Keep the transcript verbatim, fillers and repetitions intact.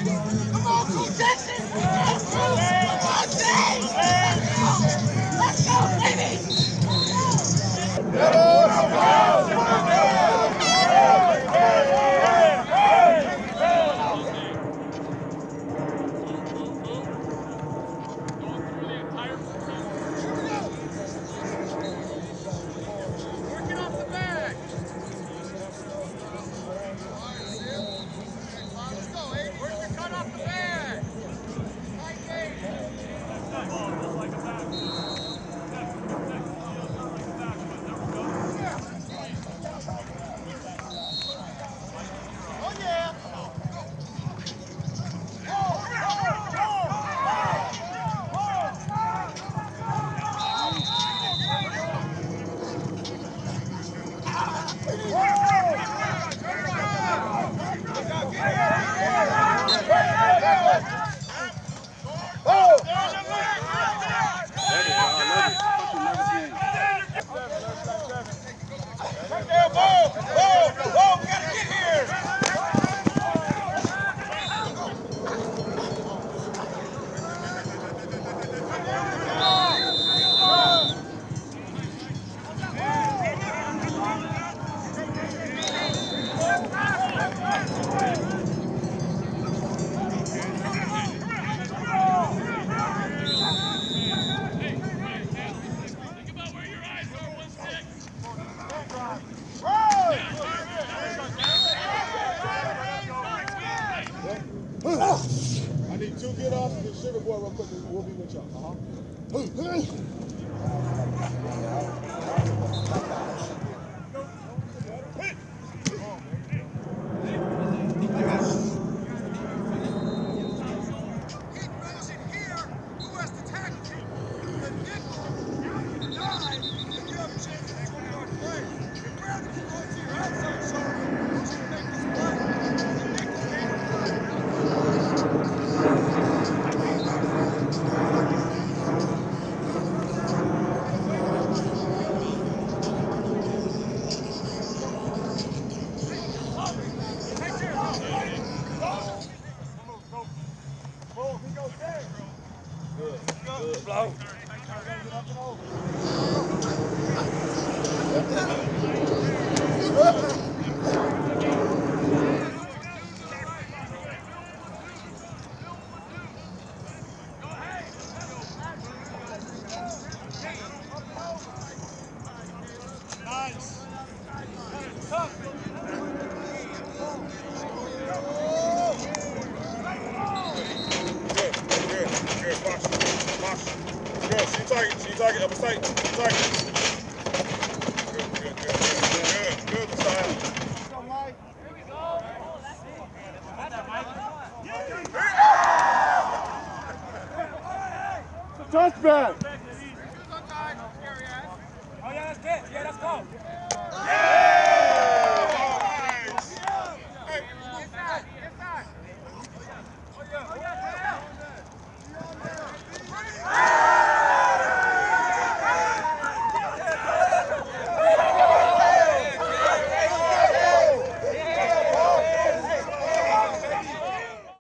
Come on, Coach Jackson! Come on, James! Let's go, baby! I need two get offs and the sugar boy real quick. We'll be with y'all. Uh-huh. Blow. Nice. Target, see target, upper sight, target. Good, good, good, good, good, good, beside. Here we go. Touchback.